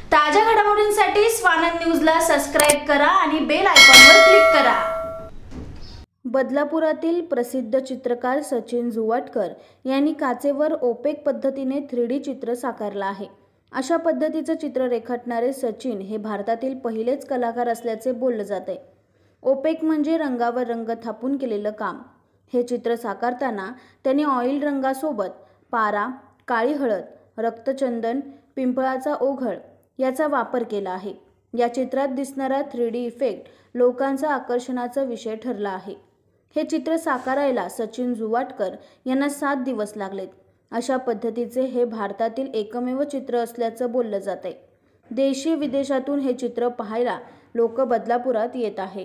ताज्या घडामोडींसाठी स्वानंद न्यूजला सबस्क्राइब करा आणि बेल आयकॉनवर क्लिक करा। बदलापुरातील प्रसिद्ध चित्रकार सचिन जुवाटकर यांनी काचेवर ओपेक पद्धतीने 3D चित्र साकारलं आहे। अशा पद्धतीचं चित्र रेखाटणारे सचिन हे भारतातील पहिलेच कलाकार असल्याचे बोललं जाते। ओपेक म्हणजे रंगावर रंग थापून केलेलं काम। हे चित्र साकारताना त्यांनी ऑइल रंगासोबत पारा, काळी हळद, रक्तचंदन, पिंपळाचा ओघळ याचा वापर केला आहे। या चित्रात दिसणारा 3D इफेक्ट लोकांचा आकर्षणाचा विषय ठरला आहे। हे चित्र साकारायला सचिन जुवाटकर यांना 7 दिवस लागलेत। अशा पद्धतीचे हे भारतातील एकमेव चित्र असल्याचं बोललं जाते। देशी विदेशातून हे चित्र पाहायला लोक बदलापुरात येत आहे।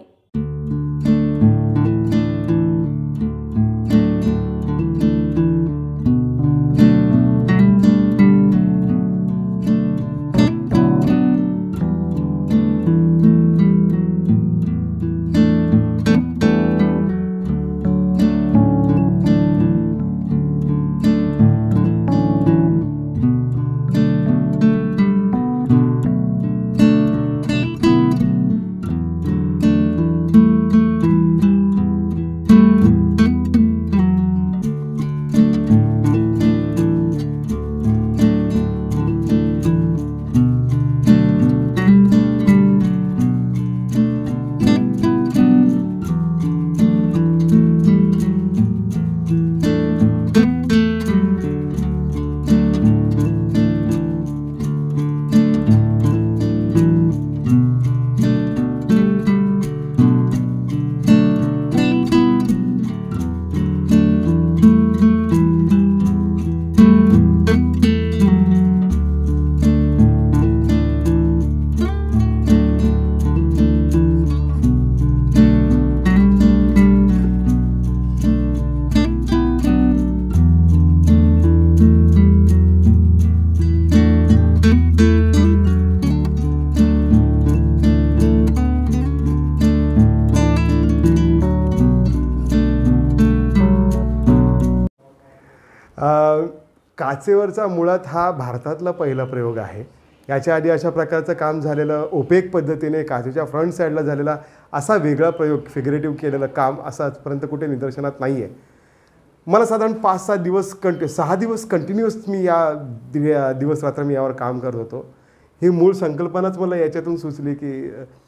काचेवरचा मुळात हा भारतातला पहिला प्रयोग आहे। याच्या आधी अशा प्रकारचं काम झालेलं ओपेक पद्धतीने काचेच्या फ्रंट साईडला झालेला असा वेगळा प्रयोग फिगरेटिव्ह केलेलं काम असं आजपर्यंत कुठे निदर्शनात नाही आहे। मला साधारण 5-6 दिवस 6 दिवस कंटिन्यूअस मी या दिवस रात्र मी यावर काम करत होतो। ही मूळ संकल्पनाच मला याच्यातून सुचली की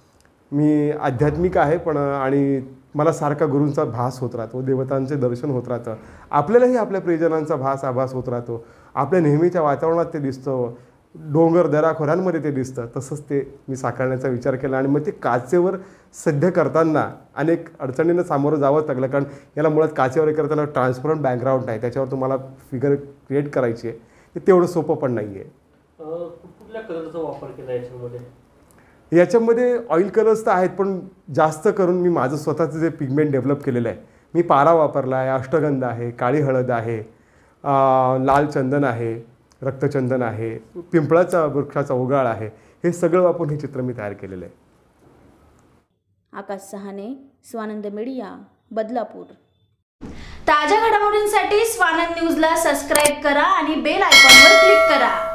मी आध्यात्मिक आहे पण आणि मला सारखा गुरूंचा भास होत राहतो, देवतांचे दर्शन होत राहतं, आपल्यालाही आपल्या प्रियजनांचा आभास होत राहतो, आपल्या नेहमीच्या वातावरणात ते दिसतं, डोंगर दऱ्याखोऱ्यांमध्ये ते दिसतं। तसंच ते मी साकारण्याचा विचार केला आणि मग ते काचेवर सध्या करताना अनेक अडचणींना सामोरं जावंच लागलं, कारण याला मुळात काचेवर करताना ट्रान्सपरंट बॅकग्राऊंड नाही, त्याच्यावर तुम्हाला फिगर क्रिएट करायची आहे, ते तेवढं सोपं पण नाही आहे। कुठल्या कलरचा वापर केला याच्यामध्ये? याच्यामध्ये ऑइल कलर्स तर आहेत पण जास्त करून मी माझं स्वतःचं जे पिगमेंट डेव्हलप केलेलं आहे, मी पारा वापरला आहे, अष्टगंध आहे, काळी हळद आहे, लाल चंदन आहे, रक्तचंदन आहे, पिंपळाचा वृक्षाचा ओघाळ आहे, हे सगळं वापरून हे चित्र मी तयार केलेलं आहे। आकाश सहाने, स्वानंद मीडिया, बदलापूर। ताज्या घडामोडींसाठी स्वानंद न्यूजला सबस्क्राइब करा आणि बेल आयकॉनवर क्लिक करा।